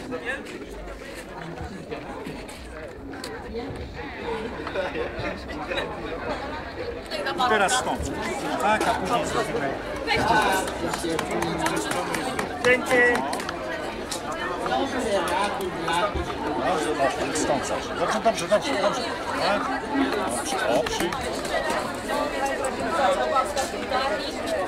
Teraz stąd. Tak, a później zrobimy. Dzięki. Dobrze, stąd zawsze. Dobrze. Tak? Dobrze. O,